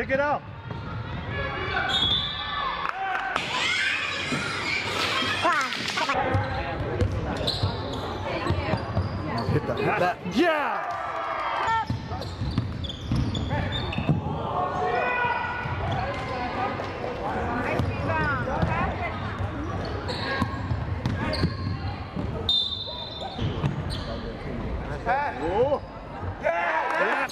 Pick it up. Hit that, hit that. Yeah! Oh. Yeah.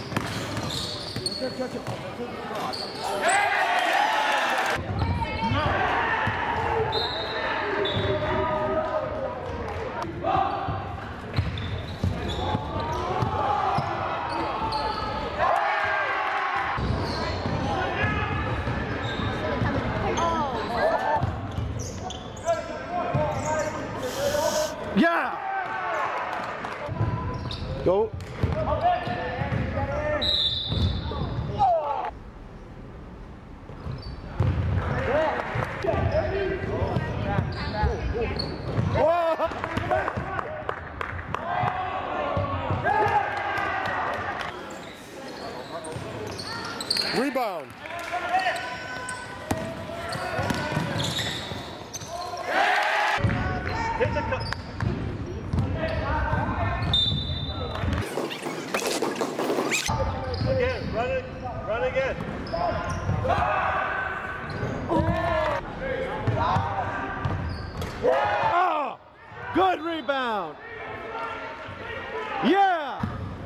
Yeah! Go. Whoa! Rebound. Hit the cup. Again, run it, run again. Oh, good rebound. Yeah.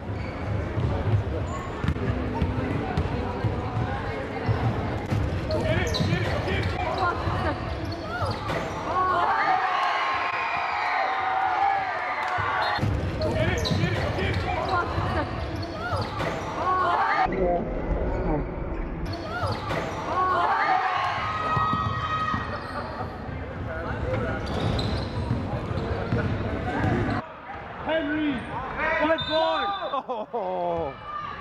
Henry, good board. Oh.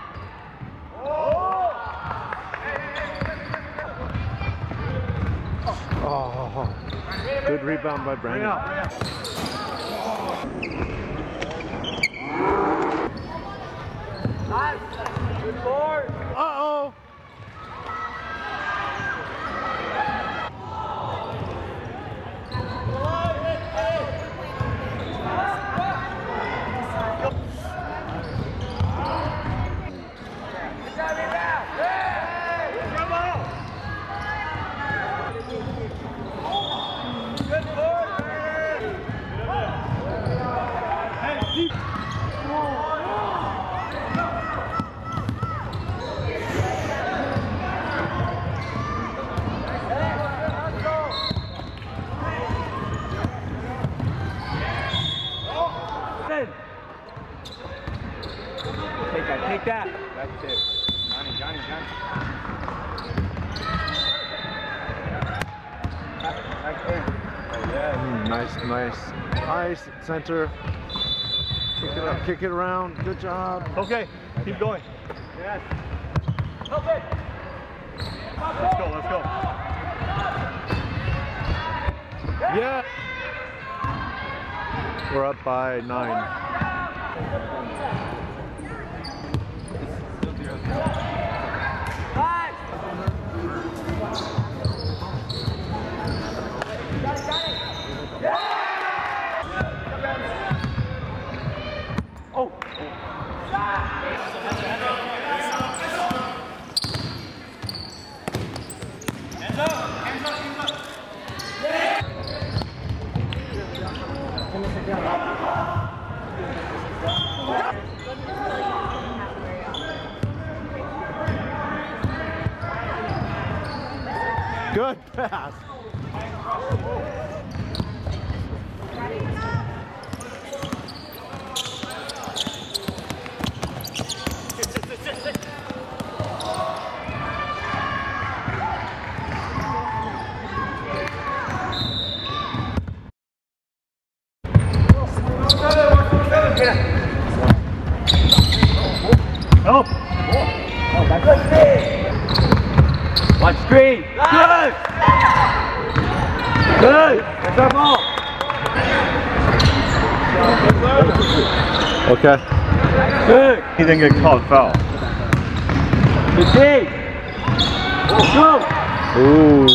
Oh. Good rebound by Brandon. Nice. Good board. Uh-oh. Take that. That's it. Johnny. Oh, yeah. Nice center. Kick it up, kick it around. Good job. Okay, keep going. Yes. Okay. Let's go. Yeah. We're up by 9. Good pass. Oh, watch screen. Good. That's our ball. Okay. Good. He didn't get called foul. Good D. Go! Ooh.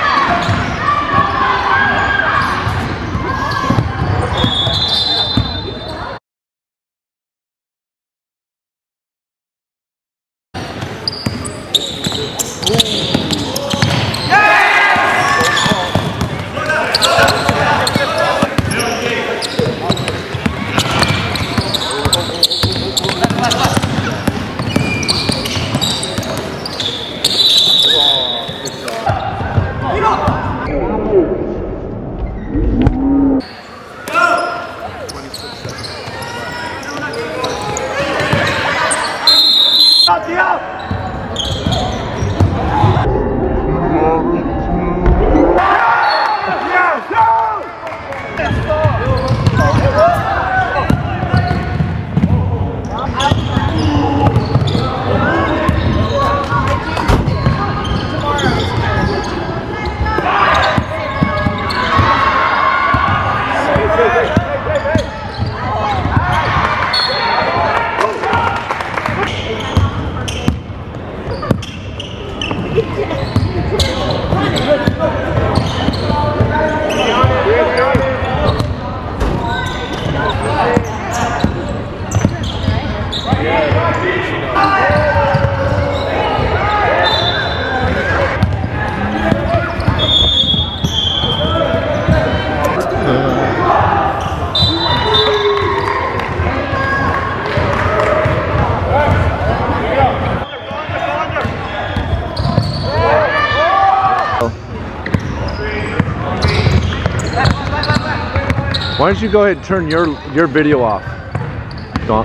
Why don't you go ahead and turn your video off? Don't.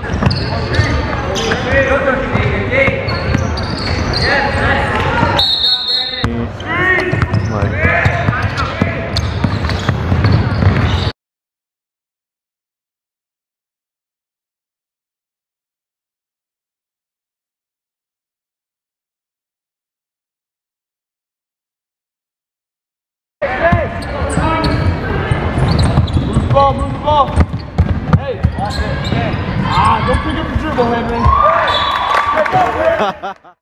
Move the ball. Hey, don't pick up the dribble, Henry.